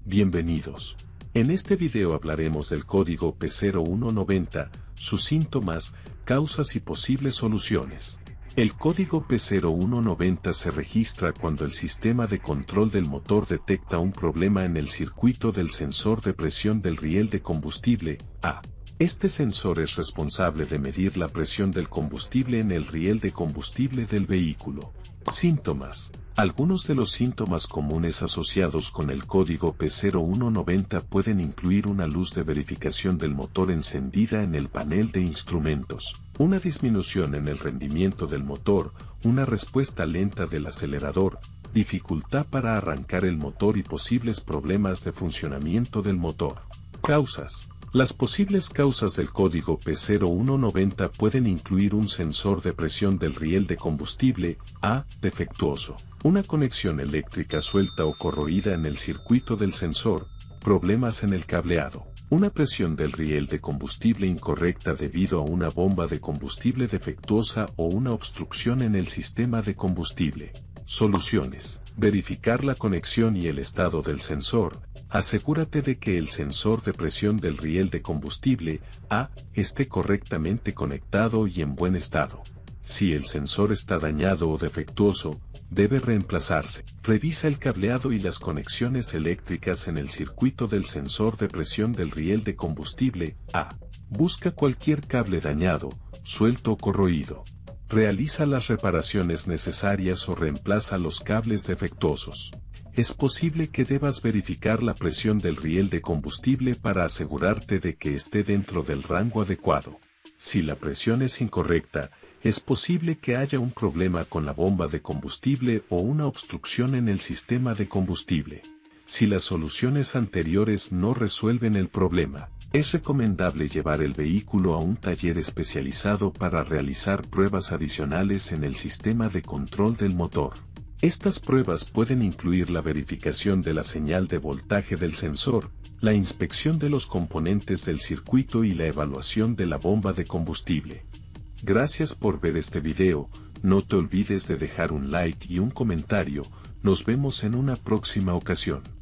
Bienvenidos. En este video hablaremos del código P0190, sus síntomas, causas y posibles soluciones. El código P0190 se registra cuando el sistema de control del motor detecta un problema en el circuito del sensor de presión del riel de combustible, A. Este sensor es responsable de medir la presión del combustible en el riel de combustible del vehículo. Síntomas. Algunos de los síntomas comunes asociados con el código P0190 pueden incluir una luz de verificación del motor encendida en el panel de instrumentos, una disminución en el rendimiento del motor, una respuesta lenta del acelerador, dificultad para arrancar el motor y posibles problemas de funcionamiento del motor. Causas. Las posibles causas del código P0190 pueden incluir un sensor de presión del riel de combustible, A, defectuoso, una conexión eléctrica suelta o corroída en el circuito del sensor, problemas en el cableado, una presión del riel de combustible incorrecta debido a una bomba de combustible defectuosa o una obstrucción en el sistema de combustible. Soluciones. Verificar la conexión y el estado del sensor. Asegúrate de que el sensor de presión del riel de combustible, A, esté correctamente conectado y en buen estado. Si el sensor está dañado o defectuoso, debe reemplazarse. Revisa el cableado y las conexiones eléctricas en el circuito del sensor de presión del riel de combustible, A. Busca cualquier cable dañado, suelto o corroído. Realiza las reparaciones necesarias o reemplaza los cables defectuosos. Es posible que debas verificar la presión del riel de combustible para asegurarte de que esté dentro del rango adecuado. Si la presión es incorrecta, es posible que haya un problema con la bomba de combustible o una obstrucción en el sistema de combustible. Si las soluciones anteriores no resuelven el problema, es recomendable llevar el vehículo a un taller especializado para realizar pruebas adicionales en el sistema de control del motor. Estas pruebas pueden incluir la verificación de la señal de voltaje del sensor, la inspección de los componentes del circuito y la evaluación de la bomba de combustible. Gracias por ver este video, no te olvides de dejar un like y un comentario, nos vemos en una próxima ocasión.